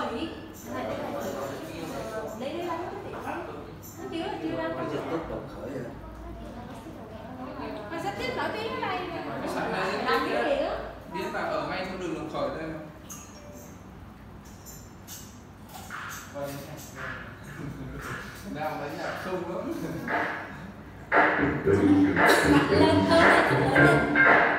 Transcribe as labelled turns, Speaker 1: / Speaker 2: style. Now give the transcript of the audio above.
Speaker 1: chỉ lấy lấy lắm nó chưa ra
Speaker 2: Nó rất tốt động khởi rồi.
Speaker 1: mà sắp xếp nổi tiếng ở đây
Speaker 3: Cái sảnh này
Speaker 1: làm cái gì đó
Speaker 3: biết là ở ngay con đường Đồng Khởi đây mà. Đang lấy nhạc không lắm.
Speaker 1: lên lên